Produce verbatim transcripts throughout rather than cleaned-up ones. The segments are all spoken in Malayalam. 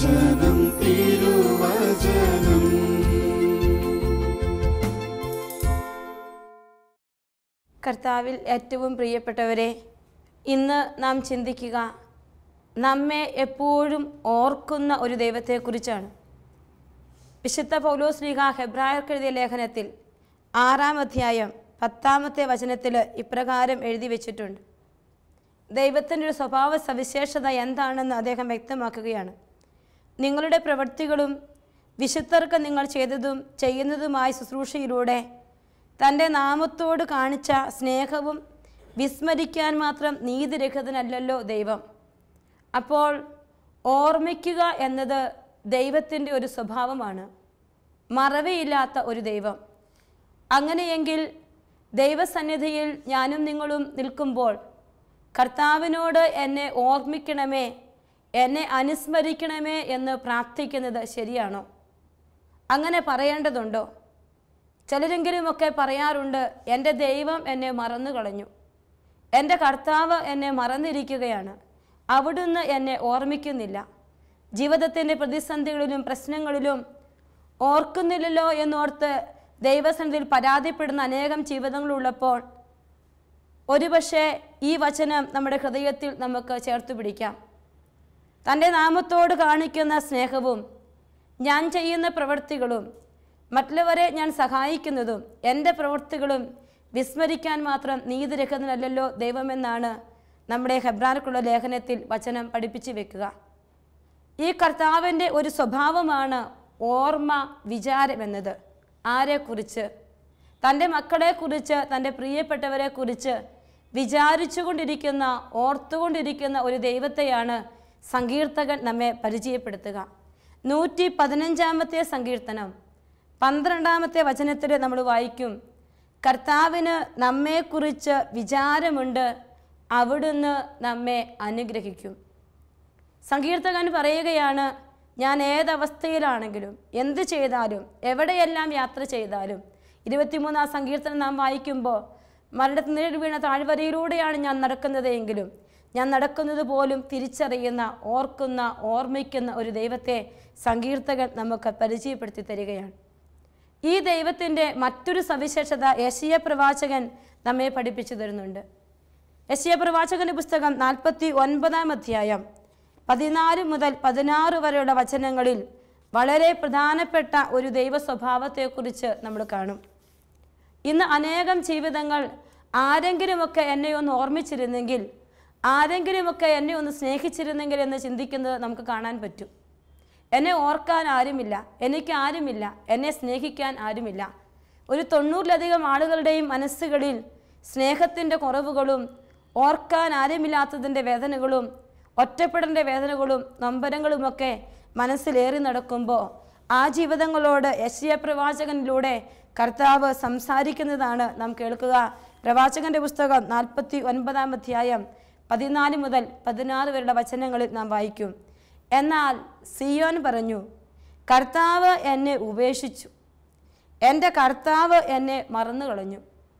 വചനം തിരുവചനം. കർത്താവിൽ ഏറ്റവും പ്രിയപ്പെട്ടവരെ, ഇന്ന് നാം ചിന്തിക്കുക നമ്മെ എപ്പോഴും ഓർക്കുന്ന ഒരു ദൈവത്തെക്കുറിച്ചാണ്. വിശുദ്ധ പൗലോസ്ലീഹ ഹെബ്രായർക്ക് എഴുതിയ ലേഖനത്തിൽ ആറാം അധ്യായം പത്താമത്തെ വചനത്തിൽ ഇപ്രകാരം എഴുതി വച്ചിട്ടുണ്ട്. ദൈവത്തിൻ്റെ ഒരു സ്വഭാവ സവിശേഷത എന്താണെന്ന് അദ്ദേഹം വ്യക്തമാക്കുകയാണ്. നിങ്ങളുടെ പ്രവൃത്തികളും വിശുദ്ധർക്ക് നിങ്ങൾ ചെയ്തതും ചെയ്യുന്നതുമായ ശുശ്രൂഷയിലൂടെ തൻ്റെ നാമത്തോട് കാണിച്ച സ്നേഹവും വിസ്മരിക്കാൻ മാത്രം നീതിരഹിതനല്ലല്ലോ ദൈവം. അപ്പോൾ ഓർമ്മിക്കുക എന്നത് ദൈവത്തിൻ്റെ ഒരു സ്വഭാവമാണ്, മറവിയില്ലാത്ത ഒരു ദൈവം. അങ്ങനെയെങ്കിൽ ദൈവസന്നിധിയിൽ ഞാനും നിങ്ങളും നിൽക്കുമ്പോൾ കർത്താവിനോട് എന്നെ ഓർമ്മിക്കണമേ, എന്നെ അനുസ്മരിക്കണമേ എന്ന് പ്രാർത്ഥിക്കുന്നത് ശരിയാണോ? അങ്ങനെ പറയേണ്ടതുണ്ടോ? ചിലരെങ്കിലുമൊക്കെ പറയാറുണ്ട്, എൻ്റെ ദൈവം എന്നെ മറന്നു കളഞ്ഞു, എൻ്റെ കർത്താവ് എന്നെ മറന്നിരിക്കുകയാണ്, അവിടുന്ന് എന്നെ ഓർമ്മിക്കുന്നില്ല, ജീവിതത്തിൻ്റെ പ്രതിസന്ധികളിലും പ്രശ്നങ്ങളിലും ഓർക്കുന്നില്ലല്ലോ എന്നോർത്ത് ദൈവസന്നിധിയിൽ പരാതിപ്പെടുന്ന അനേകം ജീവിതങ്ങളുള്ളപ്പോൾ ഒരുപക്ഷെ ഈ വചനം നമ്മുടെ ഹൃദയത്തിൽ നമുക്ക് ചേർത്ത് പിടിക്കാം. തൻ്റെ നാമത്തോട് കാണിക്കുന്ന സ്നേഹവും ഞാൻ ചെയ്യുന്ന പ്രവൃത്തികളും മറ്റുള്ളവരെ ഞാൻ സഹായിക്കുന്നതും എൻ്റെ പ്രവൃത്തികളും വിസ്മരിക്കാൻ മാത്രം നീതിരഹിതനല്ലല്ലോ ദൈവമെന്നാണ് നമ്മുടെ ഹെബ്രായർക്കുള്ള ലേഖനത്തിൽ വചനം പഠിപ്പിച്ചു വെക്കുക. ഈ കർത്താവിൻ്റെ ഒരു സ്വഭാവമാണ് ഓർമ്മ വിചാരമെന്നത്. ആരെക്കുറിച്ച്? തൻ്റെ മക്കളെക്കുറിച്ച്, തൻ്റെ പ്രിയപ്പെട്ടവരെക്കുറിച്ച് വിചാരിച്ചു കൊണ്ടിരിക്കുന്ന, ഓർത്തുകൊണ്ടിരിക്കുന്ന ഒരു ദൈവത്തെയാണ് സങ്കീർത്തകൻ നമ്മെ പരിചയപ്പെടുത്തുക. നൂറ്റി പതിനഞ്ചാമത്തെ സങ്കീർത്തനം പന്ത്രണ്ടാമത്തെ വചനത്തിൽ നമ്മൾ വായിക്കും, കർത്താവിന് നമ്മെക്കുറിച്ച് വിചാരമുണ്ട്, അവിടുന്ന് നമ്മെ അനുഗ്രഹിക്കും. സങ്കീർത്തകൻ പറയുകയാണ്, ഞാൻ ഏതവസ്ഥയിലാണെങ്കിലും എന്ത് ചെയ്താലും എവിടെയെല്ലാം യാത്ര ചെയ്താലും, ഇരുപത്തിമൂന്നാം സങ്കീർത്തനം നാം വായിക്കുമ്പോൾ മരണത്തിൽ നേരിട്ട് വീണ താഴ്വരയിലൂടെയാണ് ഞാൻ നടക്കുന്നത് എങ്കിലും ഞാൻ നടക്കുന്നത് പോലും തിരിച്ചറിയുന്ന, ഓർക്കുന്ന, ഓർമ്മിക്കുന്ന ഒരു ദൈവത്തെ സങ്കീർത്തകൻ നമുക്ക് പരിചയപ്പെടുത്തി തരികയാണ്. ഈ ദൈവത്തിൻ്റെ മറ്റൊരു സവിശേഷത യെശയ്യാ പ്രവാചകൻ നമ്മെ പഠിപ്പിച്ചു തരുന്നുണ്ട്. യെശയ്യാ പ്രവാചകൻ്റെ പുസ്തകം നാൽപ്പത്തി ഒൻപതാം അധ്യായം പതിനാല് മുതൽ പതിനാറ് വരെയുള്ള വചനങ്ങളിൽ വളരെ പ്രധാനപ്പെട്ട ഒരു ദൈവ സ്വഭാവത്തെക്കുറിച്ച് നമ്മൾ കാണും. ഇന്ന് അനേകം ജീവിതങ്ങൾ ആരെങ്കിലുമൊക്കെ എന്നെ ഒന്ന് ഓർമ്മിച്ചിരുന്നെങ്കിൽ, ആരെങ്കിലുമൊക്കെ എന്നെ ഒന്ന് സ്നേഹിച്ചിരുന്നെങ്കിൽ എന്ന് ചിന്തിക്കുന്നത് നമുക്ക് കാണാൻ പറ്റും. എന്നെ ഓർക്കാൻ ആരുമില്ല, എനിക്ക് ആരുമില്ല, എന്നെ സ്നേഹിക്കാൻ ആരുമില്ല. ഒരു തൊണ്ണൂറിലധികം ആളുകളുടെയും മനസ്സുകളിൽ സ്നേഹത്തിൻ്റെ കുറവുകളും ഓർക്കാൻ ആരുമില്ലാത്തതിൻ്റെ വേദനകളും ഒറ്റപ്പെടലിൻ്റെ വേദനകളും നൊമ്പരങ്ങളുമൊക്കെ മനസ്സിലേറി നടക്കുമ്പോൾ ആ ജീവിതങ്ങളോട് യെശയ്യാ പ്രവാചകനിലൂടെ കർത്താവ് സംസാരിക്കുന്നതാണ് നാം കേൾക്കുക. പ്രവാചകൻ്റെ പുസ്തകം നാൽപ്പത്തി ഒൻപതാം അധ്യായം പതിനാല് മുതൽ പതിനാറ് വരെയുള്ള വചനങ്ങളിൽ നാം വായിക്കും. എന്നാൽ സിയോൻ പറഞ്ഞു, കർത്താവ് എന്നെ ഉപേക്ഷിച്ചു, എൻ്റെ കർത്താവ് എന്നെ മറന്നു കളഞ്ഞു.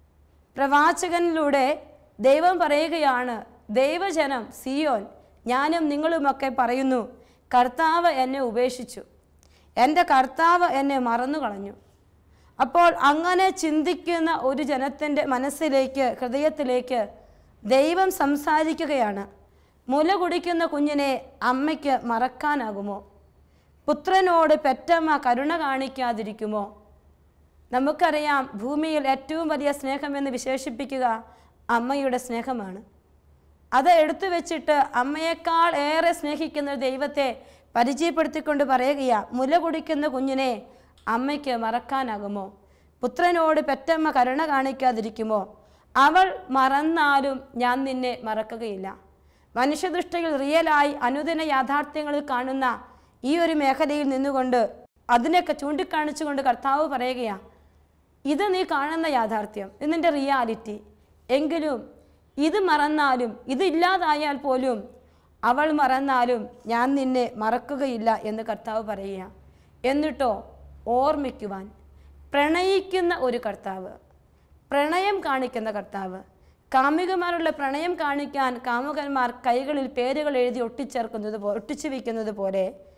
പ്രവാചകനിലൂടെ ദൈവം പറയുകയാണ്, ദൈവജനം സിയോൻ, ഞാനും നിങ്ങളുമൊക്കെ പറയുന്നു, കർത്താവ് എന്നെ ഉപേക്ഷിച്ചു, എൻ്റെ കർത്താവ് എന്നെ മറന്നു കളഞ്ഞു. അപ്പോൾ അങ്ങനെ ചിന്തിക്കുന്ന ഒരു ജനത്തിൻ്റെ മനസ്സിലേക്ക്, ഹൃദയത്തിലേക്ക് ദൈവം സംസാരിക്കുകയാണ്. മുല കുടിക്കുന്ന കുഞ്ഞിനെ അമ്മയ്ക്ക് മറക്കാനാകുമോ? പുത്രനോട് പെറ്റമ്മ കരുണ കാണിക്കാതിരിക്കുമോ? നമുക്കറിയാം, ഭൂമിയിൽ ഏറ്റവും വലിയ സ്നേഹമെന്ന് വിശേഷിപ്പിക്കുക അമ്മയുടെ സ്നേഹമാണ്. അത് എടുത്തു വെച്ചിട്ട് അമ്മയേക്കാൾ ഏറെ സ്നേഹിക്കുന്ന ദൈവത്തെ പരിചയപ്പെടുത്തിക്കൊണ്ട് പറയുകയാണ്, മുല കുടിക്കുന്ന കുഞ്ഞിനെ അമ്മയ്ക്ക് മറക്കാനാകുമോ? പുത്രനോട് പെറ്റമ്മ കരുണ കാണിക്കാതിരിക്കുമോ? അവൾ മറന്നാലും ഞാൻ നിന്നെ മറക്കുകയില്ല. മനുഷ്യദൃഷ്ടിയിൽ റിയലായി അനുദിന യാഥാർത്ഥ്യങ്ങളിൽ കാണുന്ന ഈ ഒരു മേഖലയിൽ നിന്നുകൊണ്ട് അതിനൊക്കെ ചൂണ്ടിക്കാണിച്ചുകൊണ്ട് കർത്താവ് പറയുകയാണ്, ഇത് നീ കാണുന്ന യാഥാർത്ഥ്യം, ഇത് നിൻ്റെ റിയാലിറ്റി. എങ്കിലും ഇത് മറന്നാലും, ഇതില്ലാതായാൽ പോലും, അവൾ മറന്നാലും ഞാൻ നിന്നെ മറക്കുകയില്ല എന്ന് കർത്താവ് പറയുക. എന്നിട്ടോ ഓർമ്മിക്കുവാൻ പ്രണയിക്കുന്ന ഒരു കർത്താവ്, പ്രണയം കാണിക്കുന്ന കർത്താവ്. കാമുകന്മാരുള്ള പ്രണയം കാണിക്കാൻ കാമുകന്മാർ കൈകളിൽ പേരുകൾ എഴുതി ഒട്ടിച്ചേർക്കുന്നത് പോലെ, ഒട്ടിച്ചു വയ്ക്കുന്നത് പോലെ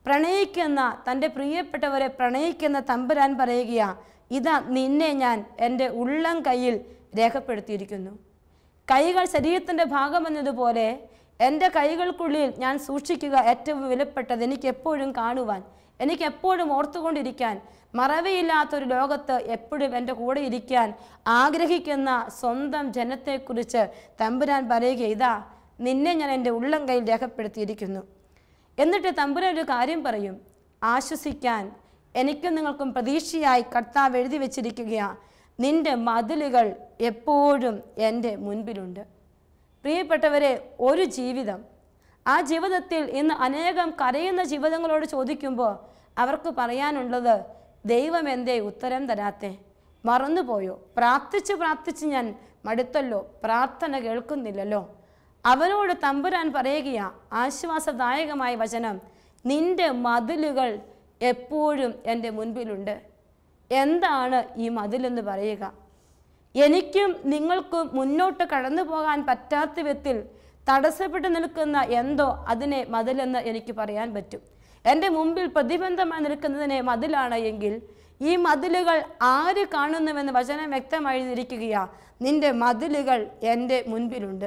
പ്രണയിക്കുന്ന തൻ്റെ പ്രിയപ്പെട്ടവരെ പ്രണയിക്കുന്ന തമ്പുരാൻ പറയുകയാ, ഇതാ നിന്നെ ഞാൻ എൻ്റെ ഉള്ളം കയ്യിൽ രേഖപ്പെടുത്തിയിരിക്കുന്നു. കൈകൾ ശരീരത്തിൻ്റെ ഭാഗമെന്നതുപോലെ എൻ്റെ കൈകൾക്കുള്ളിൽ ഞാൻ സൂക്ഷിക്കുക ഏറ്റവും വിലപ്പെട്ടത്, എനിക്ക് എപ്പോഴും കാണുവാൻ, എനിക്ക് എപ്പോഴും ഓർത്തുകൊണ്ടിരിക്കാൻ, മറവിയില്ലാത്തൊരു ലോകത്ത് എപ്പോഴും എൻ്റെ കൂടെ ഇരിക്കാൻ ആഗ്രഹിക്കുന്ന സ്വന്തം ജനത്തെക്കുറിച്ച് തമ്പുരാൻ പറയുക, ഇതാ നിന്നെ ഞാൻ എൻ്റെ ഉള്ളം കയ്യിൽ രേഖപ്പെടുത്തിയിരിക്കുന്നു. എന്നിട്ട് തമ്പുരാൻ ഒരു കാര്യം പറയും, ആശ്വസിക്കാൻ എനിക്കും നിങ്ങൾക്കും പ്രതീക്ഷയായി കർത്താവ് എഴുതി വച്ചിരിക്കുകയാണ്, നിന്റെ മതിലുകൾ എപ്പോഴും എൻ്റെ മുൻപിലുണ്ട്. പ്രിയപ്പെട്ടവരെ, ഒരു ജീവിതം, ആ ജീവിതത്തിൽ ഇന്ന് അനേകം കരയുന്ന ജീവിതങ്ങളോട് ചോദിക്കുമ്പോൾ അവർക്ക് പറയാനുള്ളത്, ദൈവം എന്തേ ഉത്തരം തരാത്തെ, മറന്നുപോയോ, പ്രാർത്ഥിച്ച് പ്രാർത്ഥിച്ച് ഞാൻ മടുത്തല്ലോ, പ്രാർത്ഥന കേൾക്കുന്നില്ലല്ലോ. അവനോട് തമ്പുരാൻ പറയുകയാ ആശ്വാസദായകമായ വചനം, നിന്റെ മതിലുകൾ എപ്പോഴും എൻ്റെ മുൻപിലുണ്ട്. എന്താണ് ഈ മതിലെന്ന് പറയുക? എനിക്കും നിങ്ങൾക്കും മുന്നോട്ട് കടന്നു പോകാൻ പറ്റാത്ത വിധത്തിൽ തടസ്സപ്പെട്ട് നിൽക്കുന്ന എന്തോ അതിനെ മതിലെന്ന് എനിക്ക് പറയാൻ പറ്റും. എൻ്റെ മുമ്പിൽ പ്രതിബന്ധമായി നിൽക്കുന്നതിനെ മതിലാണ് എങ്കിൽ ഈ മതിലുകൾ ആര് കാണുന്നുവെന്ന് വചനം വ്യക്തമായി എഴുതിയിരിക്കുകയാ, നിന്റെ മതിലുകൾ എൻ്റെ മുൻപിലുണ്ട്.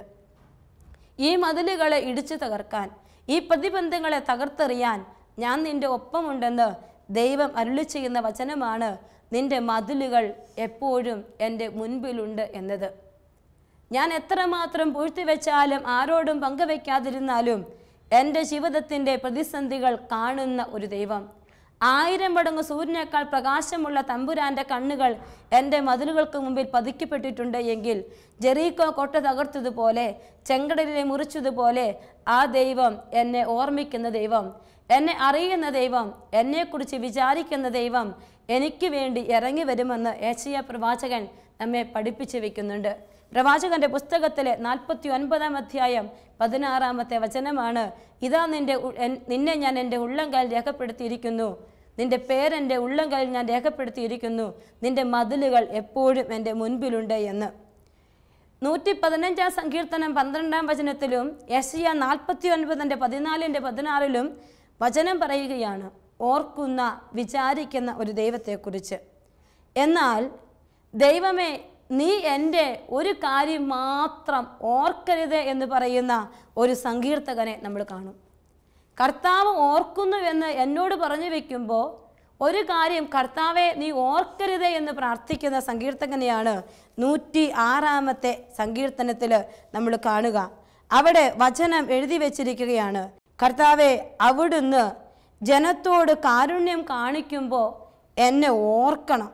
ഈ മതിലുകളെ ഇടിച്ചു തകർക്കാൻ, ഈ പ്രതിബന്ധങ്ങളെ തകർത്തെറിയാൻ ഞാൻ നിൻ്റെ ഒപ്പമുണ്ടെന്ന് ദൈവം അരുളി ചെയ്യുന്ന വചനമാണ്, നിന്റെ മതിലുകൾ എപ്പോഴും എൻ്റെ മുൻപിലുണ്ട് എന്നത്. ഞാൻ എത്രമാത്രം പൂഴ്ത്തിവെച്ചാലും ആരോടും പങ്കുവെക്കാതിരുന്നാലും എൻ്റെ ജീവിതത്തിൻ്റെ പ്രതിസന്ധികൾ കാണുന്ന ഒരു ദൈവം, ആയിരം മടങ്ങ് സൂര്യനേക്കാൾ പ്രകാശമുള്ള തമ്പുരാൻ്റെ കണ്ണുകൾ എൻ്റെ മതിലുകൾക്ക് മുമ്പിൽ പതിക്കപ്പെട്ടിട്ടുണ്ട് എങ്കിൽ, ജെറീക്കോ കോട്ട തകർത്തതുപോലെ, ചെങ്കടലിനെ മുറിച്ചതുപോലെ ആ ദൈവം എന്നെ ഓർമ്മിക്കുന്ന ദൈവം, എന്നെ അറിയുന്ന ദൈവം, എന്നെക്കുറിച്ച് വിചാരിക്കുന്ന ദൈവം എനിക്ക് വേണ്ടി ഇറങ്ങി വരുമെന്ന് യെശയ്യാ പ്രവാചകൻ നമ്മെ പഠിപ്പിച്ചു വെക്കുന്നുണ്ട്. പ്രവാചകന്റെ പുസ്തകത്തിലെ നാൽപ്പത്തി ഒൻപതാം അധ്യായം പതിനാറാമത്തെ വചനമാണ്, ഇതാ നിന്റെ നിന്നെ ഞാൻ എൻ്റെ ഉള്ളംകൈയിൽ രേഖപ്പെടുത്തിയിരിക്കുന്നു, നിന്റെ പേരെൻ്റെ ഉള്ളംകൈയിൽ ഞാൻ രേഖപ്പെടുത്തിയിരിക്കുന്നു, നിന്റെ മതിലുകൾ എപ്പോഴും എൻ്റെ മുൻപിലുണ്ട് എന്ന്. നൂറ്റി പതിനഞ്ചാം സങ്കീർത്തനം പന്ത്രണ്ടാം വചനത്തിലും യെശയ്യാ നാൽപ്പത്തി ഒൻപതിൻ്റെ പതിനാലിൻ്റെ പതിനാറിലും വചനം പറയുകയാണ്, ഓർക്കുന്ന വിചാരിക്കുന്ന ഒരു ദൈവത്തെക്കുറിച്ച്. എന്നാൽ ദൈവമേ, നീ എൻ്റെ ഒരു കാര്യം മാത്രം ഓർക്കരുത് എന്ന് പറയുന്ന ഒരു സങ്കീർത്തകനെ നമ്മൾ കാണും. കർത്താവ് ഓർക്കുന്നു എന്ന് എന്നോട് പറഞ്ഞു വെക്കുമ്പോൾ ഒരു കാര്യം, കർത്താവെ നീ ഓർക്കരുത് എന്ന് പ്രാർത്ഥിക്കുന്ന സങ്കീർത്തകനെയാണ് നൂറ്റി ആറാമത്തെ സങ്കീർത്തനത്തിൽ നമ്മൾ കാണുക. അവിടെ വചനം എഴുതി വച്ചിരിക്കുകയാണ്, കർത്താവെ അവിടുന്ന് ജനത്തോട് കാരുണ്യം കാണിക്കുമ്പോൾ എന്നെ ഓർക്കണം,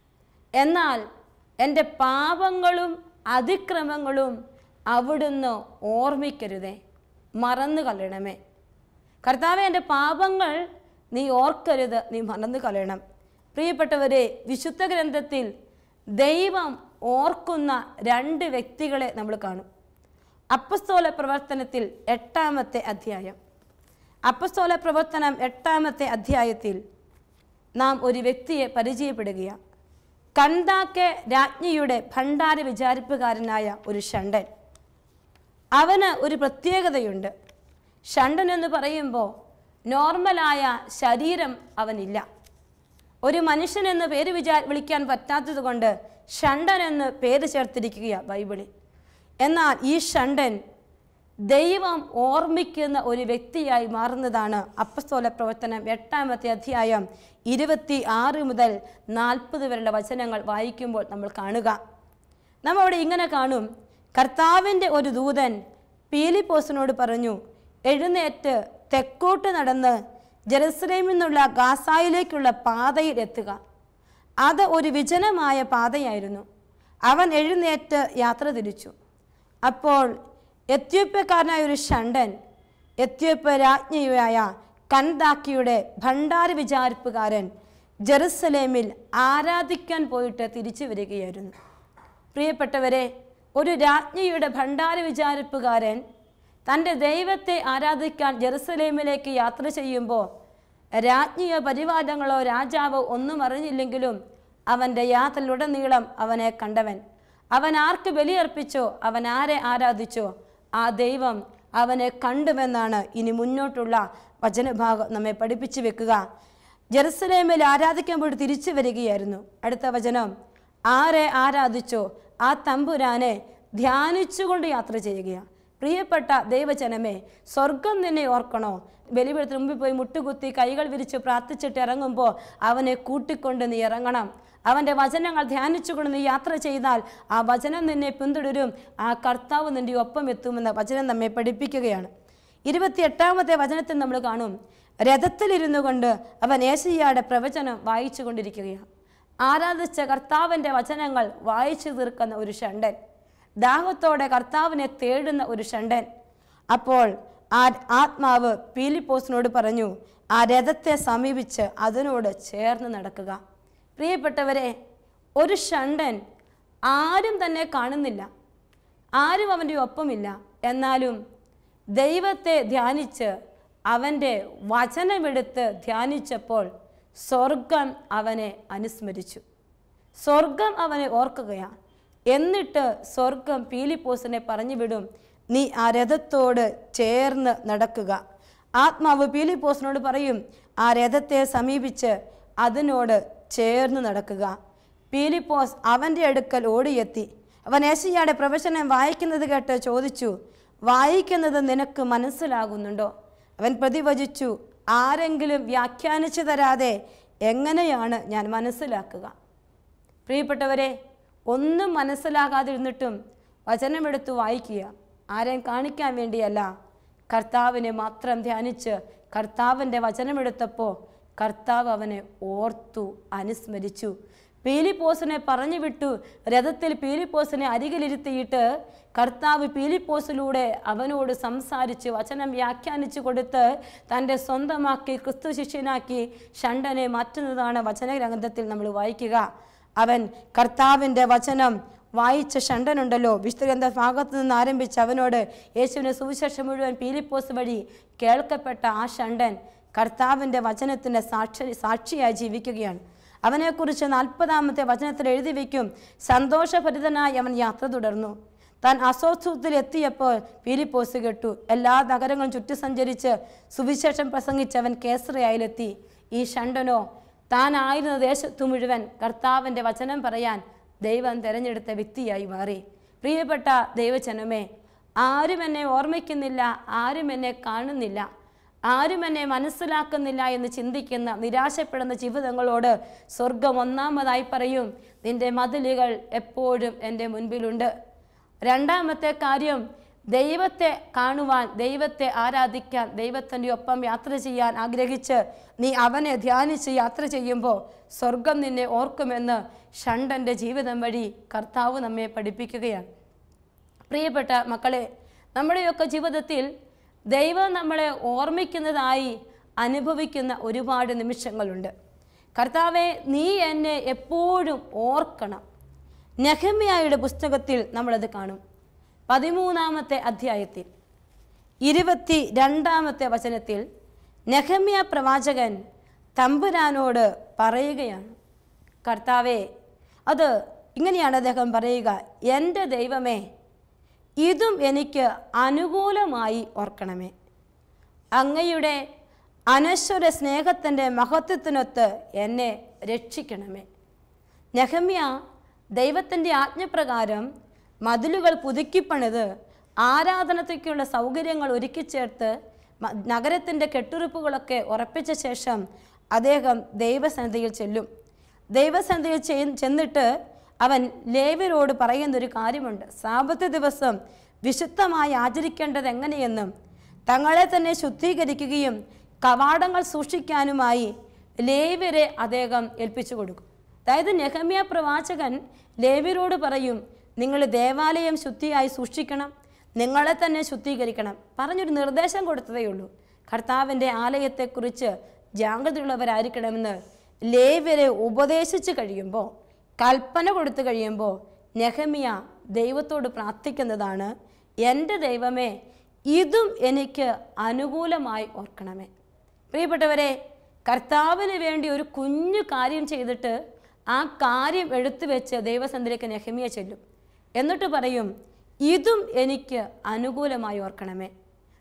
എന്നാൽ എൻ്റെ പാപങ്ങളും അതിക്രമങ്ങളും അവിടുന്ന് ഓർമ്മിക്കരുതേ, മറന്നു കളയണമേ. കർത്താവെ, എൻ്റെ പാപങ്ങൾ നീ ഓർക്കരുത്, നീ മറന്നു കളയണം. പ്രിയപ്പെട്ടവരെ, വിശുദ്ധ ഗ്രന്ഥത്തിൽ ദൈവം ഓർക്കുന്ന രണ്ട് വ്യക്തികളെ നമ്മൾ കാണും. അപ്പസ്തോല പ്രവർത്തനത്തിൽ എട്ടാമത്തെ അധ്യായം, അപ്പസ്തോല പ്രവർത്തനം എട്ടാമത്തെ അധ്യായത്തിൽ നാം ഒരു വ്യക്തിയെ പരിചയപ്പെടുകയാണ്. കന്ദാക്കെ രാജ്ഞിയുടെ ഭണ്ഡാര വിചാരിപ്പുകാരനായ ഒരു ഷണ്ടൻ. അവന് ഒരു പ്രത്യേകതയുണ്ട്. ഷണ്ടൻ എന്ന് പറയുമ്പോൾ നോർമലായ ശരീരം അവനില്ല. ഒരു മനുഷ്യൻ എന്ന് പേര് വിചാ വിളിക്കാൻ പറ്റാത്തത് കൊണ്ട് ഷണ്ടൻ എന്ന് പേര് ചേർത്തിരിക്കുകയാണ് ബൈബിളിൽ. എന്നാൽ ഈ ഷണ്ടൻ ദൈവം ഓർമ്മിക്കുന്ന ഒരു വ്യക്തിയായി മാറുന്നതാണ് അപ്പസ്തോല പ്രവർത്തനം എട്ടാമത്തെ അധ്യായം ഇരുപത്തി ആറ് മുതൽ നാൽപ്പത് വരെയുള്ള വചനങ്ങൾ വായിക്കുമ്പോൾ നമ്മൾ കാണുക. നാം അവിടെ ഇങ്ങനെ കാണും, കർത്താവിൻ്റെ ഒരു ദൂതൻ പീലിപ്പോസിനോട് പറഞ്ഞു, എഴുന്നേറ്റ് തെക്കോട്ട് നടന്ന് ജെറുസലേമിൽ നിന്നുള്ള ഗാസായിലേക്കുള്ള പാതയിൽ എത്തുക. അത് ഒരു വിജനമായ പാതയായിരുന്നു. അവൻ എഴുന്നേറ്റ് യാത്ര തിരിച്ചു. അപ്പോൾ എത്യോപ്യക്കാരനായ ഒരു ഷണ്ടൻ എത്യോപ്യ രാജ്ഞിയായ കന്ദാക്കിയുടെ ഭണ്ഡാര വിചാരിപ്പുകാരൻ ജെറുസലേമിൽ ആരാധിക്കാൻ പോയിട്ട് തിരിച്ചു വരികയായിരുന്നു. പ്രിയപ്പെട്ടവരെ, ഒരു രാജ്ഞിയുടെ ഭണ്ഡാര വിചാരിപ്പുകാരൻ തൻ്റെ ദൈവത്തെ ആരാധിക്കാൻ ജെറുസലേമിലേക്ക് യാത്ര ചെയ്യുമ്പോൾ രാജ്ഞിയോ പരിവാരങ്ങളോ രാജാവോ ഒന്നും അറിഞ്ഞില്ലെങ്കിലും അവൻ്റെ യാത്രയിലുടനീളം അവനെ കണ്ടവൻ, അവൻ ആർക്ക് ബലിയർപ്പിച്ചോ, അവൻ ആരെ ആരാധിച്ചോ, ആ ദൈവം അവനെ കണ്ടുവെന്നാണ് ഇനി മുന്നോട്ടുള്ള വചനഭാഗം നമ്മെ പഠിപ്പിച്ചു വെക്കുക. ജെറുസലേമിൽ ആരാധിക്കാൻ പോയിട്ട് തിരിച്ചു വരികയായിരുന്നു. അടുത്ത വചനം, ആരെ ആരാധിച്ചോ ആ തമ്പുരാനെ ധ്യാനിച്ചുകൊണ്ട് യാത്ര ചെയ്യുകയാണ്. പ്രിയപ്പെട്ട ദൈവജനമേ, സ്വർഗം നിന്നെ ഓർക്കണോ? ബലിപീഠത്തിന് മുമ്പിൽ പോയി മുട്ടുകുത്തി കൈകൾ വിരിച്ച് പ്രാർത്ഥിച്ചിട്ട് ഇറങ്ങുമ്പോൾ അവനെ കൂട്ടിക്കൊണ്ട് നീ ഇറങ്ങണം. അവൻ്റെ വചനങ്ങൾ ധ്യാനിച്ചുകൊണ്ട് നീ യാത്ര ചെയ്താൽ ആ വചനം നിന്നെ പിന്തുടരും, ആ കർത്താവ് നിൻ്റെ ഒപ്പം എത്തുമെന്ന വചനം നമ്മെ പഠിപ്പിക്കുകയാണ്. ഇരുപത്തിയെട്ടാമത്തെ വചനത്തിൽ നമ്മൾ കാണും, രഥത്തിലിരുന്നു കൊണ്ട് അവൻ ഏശയ്യായുടെ പ്രവചനം വായിച്ചു കൊണ്ടിരിക്കുകയാണ്. ആരാധിച്ച കർത്താവിൻ്റെ വചനങ്ങൾ വായിച്ചു തീർക്കുന്ന ഒരു ഷണ്ടൻ, ദാഹത്തോടെ കർത്താവിനെ തേടുന്ന ഒരു ഷണ്ടൻ. അപ്പോൾ ആ ആത്മാവ് പീലിപ്പോസിനോട് പറഞ്ഞു, ആ രഥത്തെ സമീപിച്ച് അതിനോട് ചേർന്ന് നടക്കുക. പ്രിയപ്പെട്ടവരെ, ഒരു ഷണ്ടൻ ആരും തന്നെ കാണുന്നില്ല, ആരും അവൻ്റെ ഒപ്പമില്ല. എന്നാലും ദൈവത്തെ ധ്യാനിച്ച് അവൻ്റെ വചനമെടുത്ത് ധ്യാനിച്ചപ്പോൾ സ്വർഗം അവനെ അനുസ്മരിച്ചു, സ്വർഗം അവനെ ഓർക്കുകയാണ്. എന്നിട്ട് സ്വർഗം പീലിപ്പോസിനെ പറഞ്ഞു വിടും, നീ ആ രഥത്തോട് ചേർന്ന് നടക്കുക. ആത്മാവ് പീലിപ്പോസിനോട് പറയും, ആ രഥത്തെ സമീപിച്ച് അതിനോട് ചേർന്ന് നടക്കുക. പീലിപ്പോസ് അവൻ്റെ അടുക്കൽ ഓടിയെത്തി. അവൻ ഏശയ്യായുടെ പ്രവചനം വായിക്കുന്നത് കേട്ട് ചോദിച്ചു, വായിക്കുന്നത് നിനക്ക് മനസ്സിലാകുന്നുണ്ടോ? അവൻ പ്രതിവചിച്ചു, ആരെങ്കിലും വ്യാഖ്യാനിച്ചു തരാതെ എങ്ങനെയാണ് ഞാൻ മനസ്സിലാക്കുക? പ്രിയപ്പെട്ടവരെ, ഒന്നും മനസ്സിലാകാതിരുന്നിട്ടും വചനമെടുത്ത് വായിക്കുക. ആരെയും കാണിക്കാൻ വേണ്ടിയല്ല, കർത്താവിനെ മാത്രം ധ്യാനിച്ച് കർത്താവിൻ്റെ വചനമെടുത്തപ്പോൾ കർത്താവ് അവനെ ഓർത്തു അനുസ്മരിച്ചു. പീലിപ്പോസിനെ പറഞ്ഞു വിട്ടു. രഥത്തിൽ പീലിപ്പോസിനെ അരികിലിരുത്തിയിട്ട് കർത്താവ് പീലിപ്പോസിലൂടെ അവനോട് സംസാരിച്ച് വചനം വ്യാഖ്യാനിച്ചു കൊടുത്ത് തൻ്റെ സ്വന്തമാക്കി ക്രിസ്തു ശിഷ്യനാക്കി ഷണ്ടനെ മാറ്റുന്നതാണ് വചനഗ്രന്ഥത്തിൽ നമ്മൾ വായിക്കുക. അവൻ കർത്താവിൻ്റെ വചനം വായിച്ച ഷണ്ടനുണ്ടല്ലോ, വിശുദ്ധ ഭാഗത്തു നിന്ന് ആരംഭിച്ച് അവനോട് യേശുവിൻ്റെ സുവിശേഷം മുഴുവൻ പീലിപ്പോസ് വഴി കേൾക്കപ്പെട്ട ആ ഷണ്ടൻ കർത്താവിൻ്റെ വചനത്തിൻ്റെ സാക്ഷി സാക്ഷിയായി ജീവിക്കുകയാണ്. അവനെക്കുറിച്ച് നാൽപ്പതാമത്തെ വചനത്തിൽ എഴുതി വയ്ക്കും, സന്തോഷഭരിതനായി അവൻ യാത്ര തുടർന്നു. താൻ അസോസത്തിൽ എത്തിയപ്പോൾ പീലിപ്പോസ് കേട്ടു. എല്ലാ നഗരങ്ങളും ചുറ്റി സഞ്ചരിച്ച് സുവിശേഷം പ്രസംഗിച്ച് അവൻ കേസറയായിലെത്തി. ഈ ഷണ്ടനോ താനായിരുന്ന ദേശത്തു മുഴുവൻ കർത്താവിൻ്റെ വചനം പറയാൻ ദൈവം തിരഞ്ഞെടുത്ത വ്യക്തിയായി മാറി. പ്രിയപ്പെട്ട ദൈവജനമേ, ആരും എന്നെ ഓർമ്മിക്കുന്നില്ല, ആരും എന്നെ കാണുന്നില്ല, ആരും എന്നെ മനസ്സിലാക്കുന്നില്ല എന്ന് ചിന്തിക്കുന്ന നിരാശപ്പെടുന്ന ജീവിതങ്ങളോട് സ്വർഗം ഒന്നാമതായി പറയും, നിന്റെ മതിലുകൾ എപ്പോഴും എൻ്റെ മുൻപിലുണ്ട്. രണ്ടാമത്തെ കാര്യം, ദൈവത്തെ കാണുവാൻ, ദൈവത്തെ ആരാധിക്കാൻ, ദൈവത്തിൻ്റെ ഒപ്പം യാത്ര ചെയ്യാൻ ആഗ്രഹിച്ച് നീ അവനെ ധ്യാനിച്ച് യാത്ര ചെയ്യുമ്പോൾ സ്വർഗം നിന്നെ ഓർക്കുമെന്ന് ഷണ്ടൻ്റെ ജീവിതം വഴി കർത്താവ് നമ്മെ പഠിപ്പിക്കുകയാണ്. പ്രിയപ്പെട്ട മക്കളെ, നമ്മുടെയൊക്കെ ജീവിതത്തിൽ ദൈവം നമ്മളെ ഓർമ്മിക്കുന്നതായി അനുഭവിക്കുന്ന ഒരുപാട് നിമിഷങ്ങളുണ്ട്. കർത്താവെ, നീ എന്നെ എപ്പോഴും ഓർക്കണം. നെഹമ്യായുടെ പുസ്തകത്തിൽ നമ്മളത് കാണും. പതിമൂന്നാമത്തെ അധ്യായത്തിൽ ഇരുപത്തി രണ്ടാമത്തെ വചനത്തിൽ നെഹമ്യ പ്രവാചകൻ തമ്പുരാനോട് പറയുകയാണ്, കർത്താവേ, അത് ഇങ്ങനെയാണ് അദ്ദേഹം പറയുക, എൻ്റെ ദൈവമേ, ഇതും എനിക്ക് അനുകൂലമായി ഓർക്കണമേ. അങ്ങയുടെ അനശ്വര സ്നേഹത്തിൻ്റെ മഹത്വത്തിനൊത്ത് എന്നെ രക്ഷിക്കണമേ. നെഹമ്യ ദൈവത്തിൻ്റെ ആജ്ഞപ്രകാരം മതിലുകൾ പുതുക്കിപ്പണിത് ആരാധനയ്ക്കുള്ള സൗകര്യങ്ങൾ ഒരുക്കിച്ചേർത്ത് നഗരത്തിൻ്റെ കെട്ടുറപ്പുകളൊക്കെ ഉറപ്പിച്ച ശേഷം അദ്ദേഹം ദൈവസന്നിധിയിൽ ചെല്ലും. ദൈവസന്നിധിയിൽ ചെ ചെന്നിട്ട് അവൻ ലേവ്യരോട് പറയുന്നൊരു കാര്യമുണ്ട്. സാബത്ത് ദിവസം വിശുദ്ധമായി ആചരിക്കേണ്ടത് എങ്ങനെയെന്നും തങ്ങളെ തന്നെ ശുദ്ധീകരിക്കുകയും കവാടങ്ങൾ സൂക്ഷിക്കാനുമായി ലേവ്യരെ അദ്ദേഹം ഏൽപ്പിച്ചു കൊടുക്കും. അതായത് നെഹമ്യ പ്രവാചകൻ ലേവ്യരോട് പറയും, നിങ്ങൾ ദേവാലയം ശുദ്ധിയായി സൂക്ഷിക്കണം, നിങ്ങളെ തന്നെ ശുദ്ധീകരിക്കണം പറഞ്ഞൊരു നിർദ്ദേശം കൊടുത്തതേ ഉള്ളൂ. കർത്താവിൻ്റെ ആലയത്തെക്കുറിച്ച് ജാഗ്രതയുള്ളവരായിരിക്കണമെന്ന് ലേവ്യരെ ഉപദേശിച്ച് കഴിയുമ്പോൾ, കൽപ്പന കൊടുത്തു കഴിയുമ്പോൾ നെഹമ്യ ദൈവത്തോട് പ്രാർത്ഥിക്കുന്നതാണ്, എൻ്റെ ദൈവമേ, ഇതും എനിക്ക് അനുകൂലമായി ഓർക്കണമേ. പ്രിയപ്പെട്ടവരെ, കർത്താവിന് വേണ്ടി ഒരു കുഞ്ഞു കാര്യം ചെയ്തിട്ട് ആ കാര്യം എടുത്തു വെച്ച് ദൈവസന്നിധിയിലേക്ക് നെഹമ്യ ചെല്ലും. എന്നിട്ട് പറയും, ഇതും എനിക്ക് അനുകൂലമായി ഓർക്കണമേ.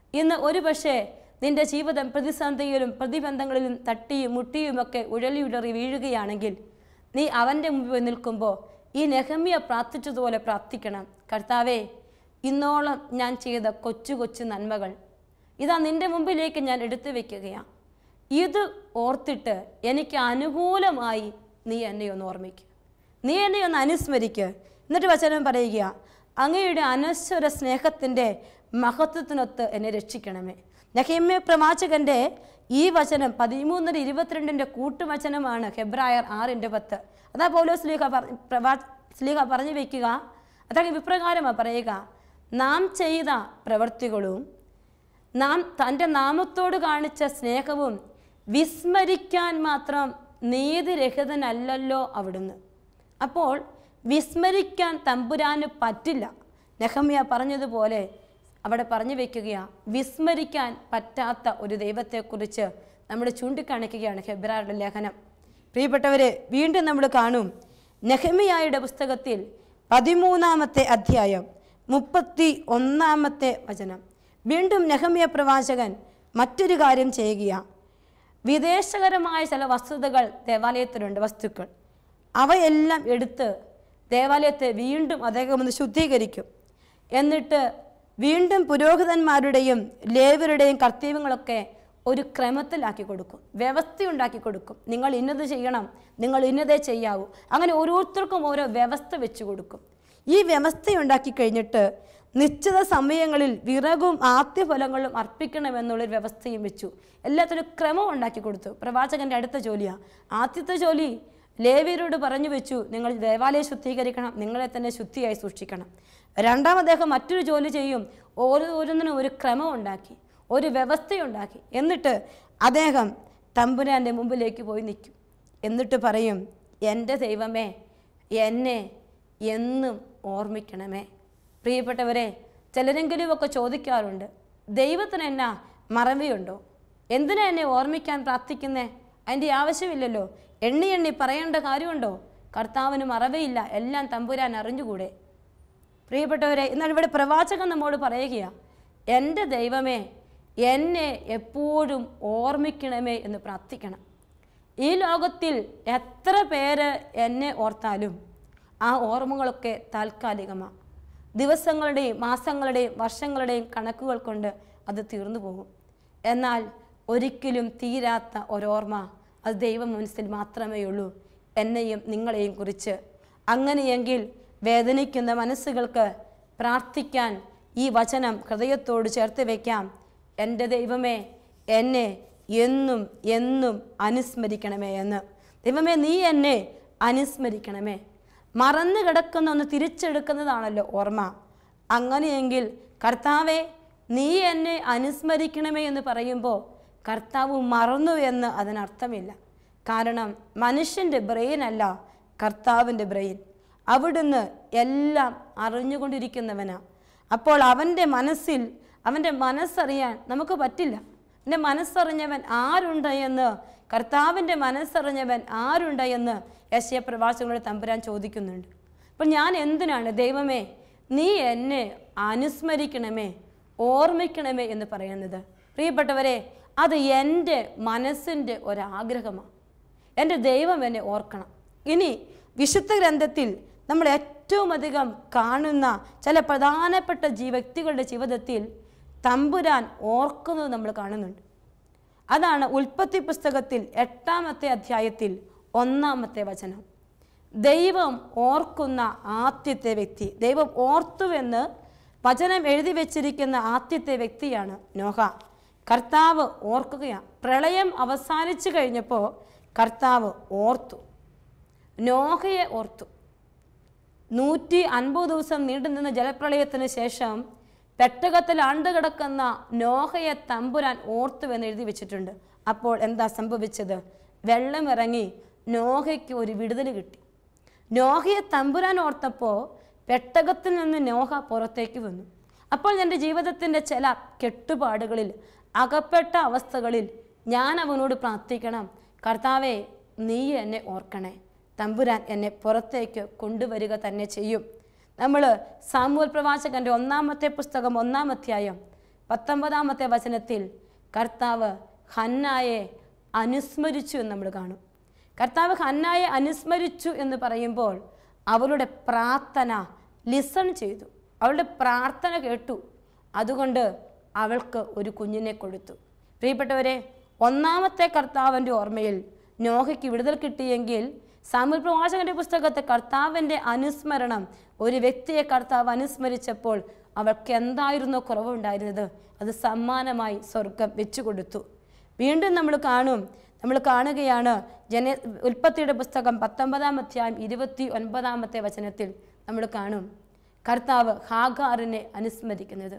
ഇന്ന് ഒരു പക്ഷേ നിന്റെ ജീവിതം പ്രതിസന്ധിയിലും പ്രതിബന്ധങ്ങളിലും തട്ടിയും മുട്ടിയുമൊക്കെ ഉഴലി ഉഴറി വീഴുകയാണെങ്കിൽ നീ അവൻ്റെ മുമ്പിൽ നിൽക്കുമ്പോൾ ഈ നെഹമ്യ പ്രാർത്ഥിച്ചതുപോലെ പ്രാർത്ഥിക്കണം. കർത്താവേ, ഇന്നോളം ഞാൻ ചെയ്ത കൊച്ചു കൊച്ചു നന്മകൾ ഇതാ നിൻ്റെ മുമ്പിലേക്ക് ഞാൻ എടുത്തു വയ്ക്കുകയാണ്. ഇത് ഓർത്തിട്ട് എനിക്ക് അനുകൂലമായി നീ എന്നെ ഒന്ന് ഓർമ്മിക്കുക, നീ എന്നെ ഒന്ന് അനുസ്മരിക്കുക. എന്നിട്ട് വചനം പറയുക, അങ്ങയുടെ അനശ്വര സ്നേഹത്തിൻ്റെ മഹത്വത്തിനൊത്ത് എന്നെ രക്ഷിക്കണമേ. നെഹമ്യ പ്രവാചകൻ്റെ ഈ വചനം പതിമൂന്നര ഇരുപത്തിരണ്ടിൻ്റെ കൂട്ടുവചനമാണ് ഹെബ്രായർ ആറിൻ്റെ പത്ത്. അതാ പൗലോസ് സ്ലീഹ പ്രവാ സ്ലീഹ പറഞ്ഞു വയ്ക്കുക. അതൊക്കെ വിപ്രകാരമാണ് പറയുക, നാം ചെയ്ത പ്രവൃത്തികളും നാം തൻ്റെ നാമത്തോട് കാണിച്ച സ്നേഹവും വിസ്മരിക്കാൻ മാത്രം നീതിരഹിതനല്ലല്ലോ അവിടുന്ന്. അപ്പോൾ വിസ്മരിക്കാൻ തമ്പുരാന് പറ്റില്ല. നെഹമ്യ പറഞ്ഞതുപോലെ അവിടെ പറഞ്ഞു വയ്ക്കുകയാണ്, വിസ്മരിക്കാൻ പറ്റാത്ത ഒരു ദൈവത്തെക്കുറിച്ച് നമ്മൾ ചൂണ്ടിക്കാണിക്കുകയാണ് ഹെബ്രായരുടെ ലേഖനം. പ്രിയപ്പെട്ടവരെ, വീണ്ടും നമ്മൾ കാണും നെഹമ്യായുടെ പുസ്തകത്തിൽ പതിമൂന്നാമത്തെ അധ്യായം മുപ്പത്തി ഒന്നാമത്തെ വചനം. വീണ്ടും നെഹമ്യ പ്രവാചകൻ മറ്റൊരു കാര്യം ചെയ്യുകയാണ്. വിദേശകരമായ ചില വസ്തുതകൾ ദേവാലയത്തിലുണ്ട്, വസ്തുക്കൾ. അവയെല്ലാം എടുത്ത് ദേവാലയത്തെ വീണ്ടും അദ്ദേഹം ഒന്ന് ശുദ്ധീകരിക്കും. എന്നിട്ട് വീണ്ടും പുരോഹിതന്മാരുടെയും ലേവ്യരുടെയും കർത്തവ്യങ്ങളൊക്കെ ഒരു ക്രമത്തിലാക്കി കൊടുക്കും, വ്യവസ്ഥയുണ്ടാക്കി കൊടുക്കും. നിങ്ങൾ ഇന്നത് ചെയ്യണം, നിങ്ങൾ ഇന്നതേ ചെയ്യാവൂ. അങ്ങനെ ഓരോരുത്തർക്കും ഓരോ വ്യവസ്ഥ വെച്ച് കൊടുക്കും. ഈ വ്യവസ്ഥയുണ്ടാക്കി കഴിഞ്ഞിട്ട് നിശ്ചിത സമയങ്ങളിൽ വിറകും ആദ്യഫലങ്ങളും അർപ്പിക്കണമെന്നുള്ളൊരു വ്യവസ്ഥയും വെച്ചു. എല്ലാത്തിനും ക്രമം ഉണ്ടാക്കി കൊടുത്തു. പ്രവാചകൻ്റെ അടുത്ത ജോലിയാണ്. ആദ്യത്തെ ജോലി ലേവ്യരോട് പറഞ്ഞു വെച്ചു, നിങ്ങൾ ദേവാലയം ശുദ്ധീകരിക്കണം, നിങ്ങളെ തന്നെ ശുദ്ധിയായി സൂക്ഷിക്കണം. രണ്ടാം അദ്ദേഹം മറ്റൊരു ജോലി ചെയ്യും, ഓരോന്നിനും ഒരു ക്രമം ഉണ്ടാക്കി, ഒരു വ്യവസ്ഥയുണ്ടാക്കി. എന്നിട്ട് അദ്ദേഹം തമ്പുരാൻ്റെ മുമ്പിലേക്ക് പോയി നിൽക്കും. എന്നിട്ട് പറയും, എൻ്റെ ദൈവമേ, എന്നെ എന്നും ഓർമ്മിക്കണമേ. പ്രിയപ്പെട്ടവരെ, ചിലരെങ്കിലുമൊക്കെ ചോദിക്കാറുണ്ട്, ദൈവത്തിന് എന്നാ മറവിയുണ്ടോ? എന്തിനാ എന്നെ ഓർമ്മിക്കാൻ പ്രാർത്ഥിക്കുന്നേ? അതിൻ്റെ ആവശ്യമില്ലല്ലോ. എണ്ണി എണ്ണി പറയേണ്ട കാര്യമുണ്ടോ? കർത്താവിന് മറവിയില്ല, എല്ലാം തമ്പുരാൻ അറിഞ്ഞുകൂടെ? പ്രിയപ്പെട്ടവരെ, എന്നാൽ ഇവിടെ പ്രവാചകൻ നമ്മോട് പറയുകയാണ്, എൻ്റെ ദൈവമേ, എന്നെ എപ്പോഴും ഓർമ്മിക്കണമേ എന്ന് പ്രാർത്ഥിക്കണം. ഈ ലോകത്തിൽ എത്ര പേര് എന്നെ ഓർത്താലും ആ ഓർമ്മകളൊക്കെ താൽക്കാലികമാണ്. ദിവസങ്ങളുടെയും മാസങ്ങളുടെയും വർഷങ്ങളുടെയും കണക്കുകൾ കൊണ്ട് അത് തീർന്നു പോകും. എന്നാൽ ഒരിക്കലും തീരാത്ത ഒരോർമ്മ അത് ദൈവ മനസ്സിൽ മാത്രമേ ഉള്ളൂ, എന്നെയും നിങ്ങളെയും കുറിച്ച്. അങ്ങനെയെങ്കിൽ വേദനിക്കുന്ന മനസ്സുകൾക്ക് പ്രാർത്ഥിക്കാൻ ഈ വചനം ഹൃദയത്തോട് ചേർത്ത് വയ്ക്കാം. എൻ്റെ ദൈവമേ, എന്നെ എന്നും എന്നും അനുസ്മരിക്കണമേ എന്ന്. ദൈവമേ, നീ എന്നെ അനുസ്മരിക്കണമേ. മറന്നു കിടക്കുന്ന ഒന്ന് തിരിച്ചെടുക്കുന്നതാണല്ലോ ഓർമ്മ. അങ്ങനെയെങ്കിൽ കർത്താവെ, നീ എന്നെ അനുസ്മരിക്കണമേ എന്ന് പറയുമ്പോൾ കർത്താവ് മറന്നു എന്ന് അതിനർത്ഥമില്ല. കാരണം മനുഷ്യൻ്റെ ബ്രെയിൻ അല്ല കർത്താവിൻ്റെ ബ്രെയിൻ. അവിടുന്ന് എല്ലാം അറിഞ്ഞുകൊണ്ടിരിക്കുന്നവനാണ്. അപ്പോൾ അവൻ്റെ മനസ്സിൽ അവൻ്റെ മനസ്സറിയാൻ നമുക്ക് പറ്റില്ല. എൻ്റെ മനസ്സറിഞ്ഞവൻ ആരുണ്ട് എന്ന്, കർത്താവിൻ്റെ മനസ്സറിഞ്ഞവൻ ആരുണ്ട് എന്ന് യെശയ്യാ പ്രവാചകനോട് തമ്പുരാൻ ചോദിക്കുന്നുണ്ട്. അപ്പോൾ ഞാൻ എന്തിനാണ് ദൈവമേ നീ എന്നെ അനുസ്മരിക്കണമേ, ഓർമ്മിക്കണമേ എന്ന് പറയുന്നത്? പ്രിയപ്പെട്ടവരെ, അത് എൻ്റെ മനസ്സിൻ്റെ ഒരാഗ്രഹമാണ്. എൻ്റെ ദൈവം എന്നെ ഓർക്കണം. ഇനി വിശുദ്ധ ഗ്രന്ഥത്തിൽ നമ്മൾ ഏറ്റവും അധികം കാണുന്ന ചില പ്രധാനപ്പെട്ട ജീ വ്യക്തികളുടെ ജീവിതത്തിൽ തമ്പുരാൻ ഓർക്കുന്നത് നമ്മൾ കാണുന്നുണ്ട്. അതാണ് ഉൽപ്പത്തി പുസ്തകത്തിൽ എട്ടാമത്തെ അധ്യായത്തിൽ ഒന്നാമത്തെ വചനം. ദൈവം ഓർക്കുന്ന ആദ്യത്തെ വ്യക്തി, ദൈവം ഓർത്തുവെന്ന് വചനം എഴുതി വെച്ചിരിക്കുന്ന ആദ്യത്തെ വ്യക്തിയാണ് നോഹ. കർത്താവ് ഓർക്കുകയാണ്. പ്രളയം അവസാനിച്ചു കഴിഞ്ഞപ്പോൾ കർത്താവ് ഓർത്തു, നോഹയെ ഓർത്തു. നൂറ്റി അൻപത് ദിവസം നീണ്ടുനിന്ന ജലപ്രളയത്തിന് ശേഷം പെട്ടകത്തിൽ ആണ്ടുകിടക്കുന്ന നോഹയെ തമ്പുരാൻ ഓർത്തുവെന്ന് എഴുതി വെച്ചിട്ടുണ്ട്. അപ്പോൾ എന്താ സംഭവിച്ചത്? വെള്ളമിറങ്ങി നോഹയ്ക്ക് ഒരു വിടുതൽ കിട്ടി. നോഹയെ തമ്പുരാൻ ഓർത്തപ്പോൾ പെട്ടകത്തിൽ നിന്ന് നോഹ പുറത്തേക്ക് വന്നു. അപ്പോൾ എൻ്റെ ജീവിതത്തിൻ്റെ ചില കെട്ടുപാടുകളിൽ, അകപ്പെട്ട അവസ്ഥകളിൽ ഞാൻ അവനോട് പ്രാർത്ഥിക്കണം, കർത്താവേ നീ എന്നെ ഓർക്കണേ. തമ്പുരാൻ എന്നെ പുറത്തേക്ക് കൊണ്ടുവരിക തന്നെ ചെയ്യും. നമ്മൾ സാമുവേൽ പ്രവാചകൻ്റെ ഒന്നാമത്തെ പുസ്തകം ഒന്നാം അധ്യായം പത്തൊമ്പതാമത്തെ വചനത്തിൽ കർത്താവ് ഹന്നായെ അനുസ്മരിച്ചു എന്ന് നമ്മൾ കാണും. കർത്താവ് ഹന്നായെ അനുസ്മരിച്ചു എന്ന് പറയുമ്പോൾ അവളുടെ പ്രാർത്ഥന ലിസൺ ചെയ്തു, അവളുടെ പ്രാർത്ഥന കേട്ടു. അതുകൊണ്ട് അവൾക്ക് ഒരു കുഞ്ഞിനെ കൊടുത്തു. പ്രിയപ്പെട്ടവരെ, ഒന്നാമത്തെ കർത്താവിൻ്റെ ഓർമ്മയിൽ നോഹയ്ക്ക് വിടുതൽ കിട്ടിയെങ്കിൽ സാമുവേൽ പ്രവാചകന്റെ പുസ്തകത്തെ കർത്താവിൻ്റെ അനുസ്മരണം, ഒരു വ്യക്തിയെ കർത്താവ് അനുസ്മരിച്ചപ്പോൾ അവൾക്ക് എന്തായിരുന്നോ കുറവുണ്ടായിരുന്നത് അത് സമ്മാനമായി സ്വർഗം വെച്ചു കൊടുത്തു. വീണ്ടും നമ്മൾ കാണും നമ്മൾ കാണുകയാണ് ജന ഉൽപ്പത്തിയുടെ പുസ്തകം പത്തൊമ്പതാം അധ്യായം ഇരുപത്തി ഒൻപതാമത്തെ വചനത്തിൽ നമ്മൾ കാണും കർത്താവ് ഹാഗാറിനെ അനുസ്മരിക്കുന്നത്.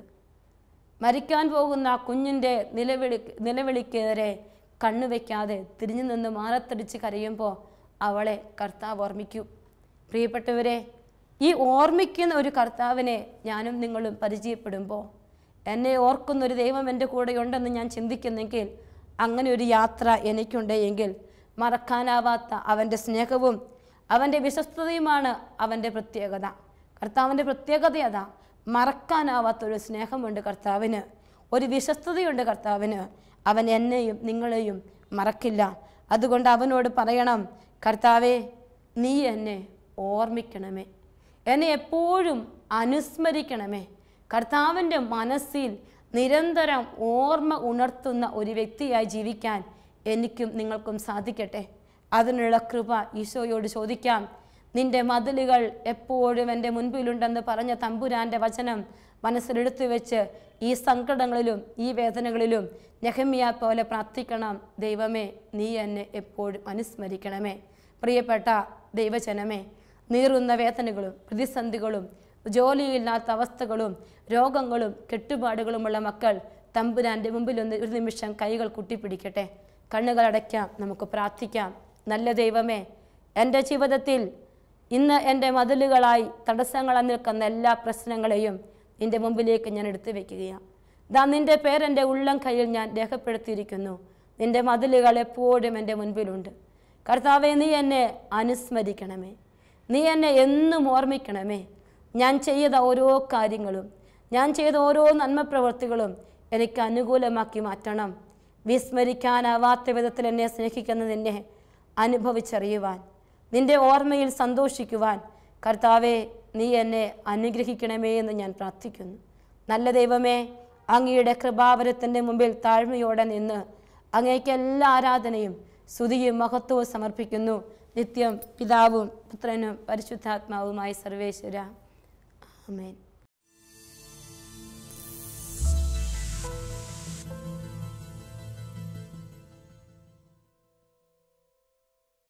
മരിക്കാൻ പോകുന്ന കുഞ്ഞിൻ്റെ നിലവിളി നിലവിളിക്കെതിരെ കണ്ണുവെക്കാതെ തിരിഞ്ഞു നിന്ന് മാറത്തടിച്ച് കരയുമ്പോൾ അവളെ കർത്താവ് ഓർമ്മിക്കും. പ്രിയപ്പെട്ടവരെ, ഈ ഓർമ്മിക്കുന്ന ഒരു കർത്താവിനെ ഞാനും നിങ്ങളും പരിചയപ്പെടുമ്പോൾ, എന്നെ ഓർക്കുന്നൊരു ദൈവം എൻ്റെ കൂടെ ഉണ്ടെന്ന് ഞാൻ ചിന്തിക്കുന്നെങ്കിൽ, അങ്ങനെ ഒരു യാത്ര എനിക്കുണ്ടെങ്കിൽ മറക്കാനാവാത്ത അവൻ്റെ സ്നേഹവും അവൻ്റെ വിശ്വസ്തതയുമാണ് അവൻ്റെ പ്രത്യേകത. കർത്താവിൻ്റെ പ്രത്യേകത അതാ, മറക്കാനാവാത്തൊരു സ്നേഹമുണ്ട് കർത്താവിന്, ഒരു വിശ്വസ്തതയുണ്ട് കർത്താവിന്. അവൻ എന്നെയും നിങ്ങളെയും മറക്കില്ല. അതുകൊണ്ട് അവനോട് പറയണം, കർത്താവേ, നീ എന്നെ ഓർമ്മിക്കണമേ, എന്നെ എപ്പോഴും അനുസ്മരിക്കണമേ. കർത്താവിൻ്റെ മനസ്സിൽ നിരന്തരം ഓർമ്മ ഉണർത്തുന്ന ഒരു വ്യക്തിയായി ജീവിക്കാൻ എനിക്കും നിങ്ങൾക്കും സാധിക്കട്ടെ. അതിനുള്ള കൃപ ഈശോയോട് ചോദിക്കാം. നിന്റെ മതിലുകൾ എപ്പോഴും എൻ്റെ മുൻപിലുണ്ടെന്ന് പറഞ്ഞ തമ്പുരാൻ്റെ വചനം മനസ്സിലെടുത്തു വെച്ച് ഈ സങ്കടങ്ങളിലും ഈ വേദനകളിലും നെഹമ്യാ പോലെ പ്രാർത്ഥിക്കണം. ദൈവമേ, നീ എന്നെ എപ്പോഴും അനുസ്മരിക്കണമേ. പ്രിയപ്പെട്ട ദൈവജനമേ, നീറുന്ന വേദനകളും പ്രതിസന്ധികളും ജോലിയില്ലാത്ത അവസ്ഥകളും രോഗങ്ങളും കെട്ടുപാടുകളുമുള്ള മക്കൾ തമ്പുരാൻ്റെ മുമ്പിലൊന്ന് ഒരു നിമിഷം കൈകൾ കുട്ടിപ്പിടിക്കട്ടെ. കണ്ണുകളടയ്ക്കാം, നമുക്ക് പ്രാർത്ഥിക്കാം. നല്ല ദൈവമേ, എൻ്റെ ജീവിതത്തിൽ ഇന്ന് എൻ്റെ മതിലുകളായി തടസ്സങ്ങളായി നിൽക്കുന്ന എല്ലാ പ്രശ്നങ്ങളെയും നിൻ്റെ മുമ്പിലേക്ക് ഞാൻ എടുത്തു വയ്ക്കുകയാണ്. ദാ നിൻ്റെ പേരെൻ്റെ ഉള്ളം കയ്യിൽ ഞാൻ രേഖപ്പെടുത്തിയിരിക്കുന്നു. നിൻ്റെ മതിലുകൾ എപ്പോഴും എൻ്റെ മുൻപിലുണ്ട്. കർത്താവെ, നീ എന്നെ അനുസ്മരിക്കണമേ, നീ എന്നെ എന്നും ഓർമ്മിക്കണമേ. ഞാൻ ചെയ്ത ഓരോ കാര്യങ്ങളും, ഞാൻ ചെയ്ത ഓരോ നന്മ പ്രവൃത്തികളും എനിക്ക് അനുകൂലമാക്കി മാറ്റണം. വിസ്മരിക്കാനാവാത്ത വിധത്തിൽ എന്നെ സ്നേഹിക്കുന്ന നിന്നെ അനുഭവിച്ചറിയുവാൻ, നിൻ്റെ ഓർമ്മയിൽ സന്തോഷിക്കുവാൻ കർത്താവെ, നീ എന്നെ അനുഗ്രഹിക്കണമേ എന്ന് ഞാൻ പ്രാർത്ഥിക്കുന്നു. നല്ല ദൈവമേ, അങ്ങയുടെ കൃപാവരത്തിൻ്റെ മുമ്പിൽ താഴ്മയോടെ നിന്ന് അങ്ങേക്ക് എല്ലാ ആരാധനയും സ്തുതിയും മഹത്വവും സമർപ്പിക്കുന്നു. നിത്യം പിതാവും പുത്രനും പരിശുദ്ധാത്മാവുമായി സർവേശ്വര. ആമേൻ.